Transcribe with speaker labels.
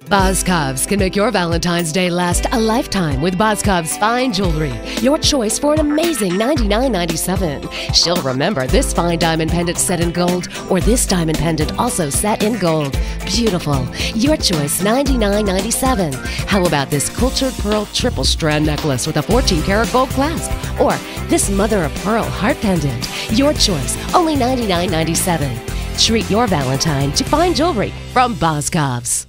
Speaker 1: Boscov's can make your Valentine's Day last a lifetime with Boscov's fine jewelry. Your choice for an amazing $99.97. She'll remember this fine diamond pendant set in gold or this diamond pendant also set in gold. Beautiful. Your choice, $99.97. How about this cultured pearl triple strand necklace with a 14-karat gold clasp? Or this mother of pearl heart pendant? Your choice, only $99.97. Treat your Valentine to fine jewelry from Boscov's.